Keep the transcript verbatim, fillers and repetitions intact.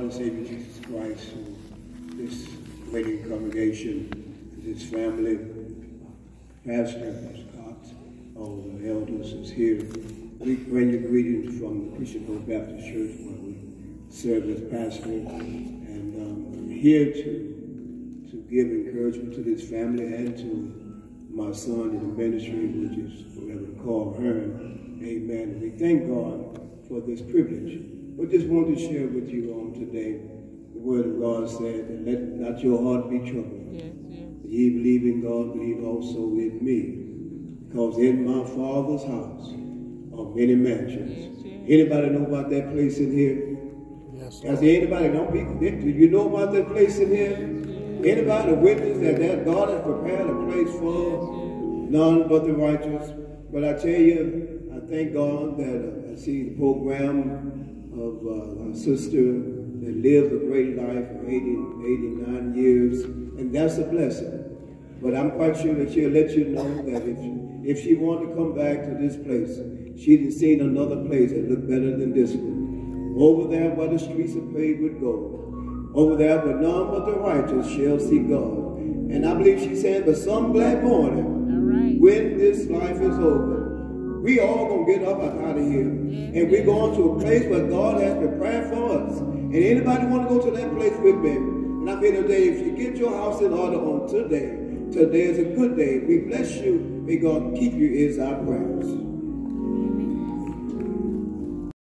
and Savior Jesus Christ, to this waiting congregation, to this family, Pastor Scott, all the elders is here. We bring you greetings from the Christian Hope Baptist Church, where we serve as pastor, and um, I'm here to to give encouragement to this family and to my son in the ministry, which is Reverend Carl Hearn. Amen. We thank God for this privilege. But just wanted to share with you on today the word of God said, let not your heart be troubled. Yes, yes. Ye believe in God, believe also in me. Because in my Father's house are many mansions. Yes, yes. Anybody know about that place in here? Yes. Does anybody know? Do you know about that place in here? Yes. Anybody witness that, that God has prepared a place for none but the righteous? But I tell you, I thank God that uh, I see the program of uh, a sister that lived a great life for eighty, eighty-nine years, and that's a blessing. But I'm quite sure that she'll let you know that if she, if she wanted to come back to this place, she'd have seen another place that looked better than this one. Over there where the streets are paved with gold. Over there where none but the righteous shall see God. And I believe she said, but some black morning, all right, when this life is over, we all gonna get up out of here, and we're going to a place where God has prepared for us. And anybody want to go to that place with me? And I'm here today. If you get your house in order on today, today is a good day. We bless you. May God keep you is our prayers.